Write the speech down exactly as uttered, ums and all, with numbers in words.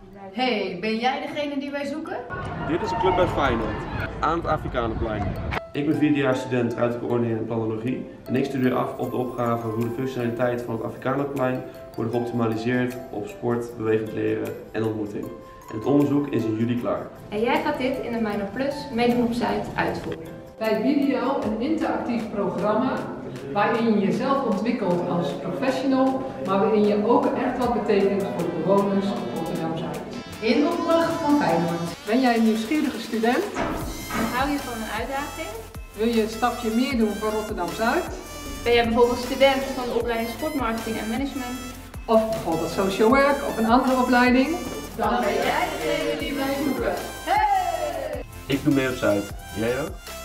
Hey, ben jij degene die wij zoeken? Dit is een club bij Feyenoord, aan het Afrikanenplein. Ik ben vierde jaar student ruimtelijke ordening en planologie en ik studeer af op de opgave hoe de functionaliteit van het Afrikanenplein wordt geoptimaliseerd op sport, bewegend leren en ontmoeting. En het onderzoek is in juli klaar. En jij gaat dit in de Minor Plus Meedoen op Zuid uitvoeren. Bij Video een interactief programma waarin je jezelf ontwikkelt als professional, maar waarin je ook echt wat betekent voor de bewoners van Rotterdam-Zuid. In opdracht van Feyenoord. Ben jij een nieuwsgierige student? Hou je van een uitdaging? Wil je een stapje meer doen voor Rotterdam-Zuid? Ben jij bijvoorbeeld student van de opleiding Sportmarketing en Management? Of bijvoorbeeld social work of een andere opleiding? Dan ben jij degene die wij zoeken. Hey! Ik doe mee op Zuid. Jij ook?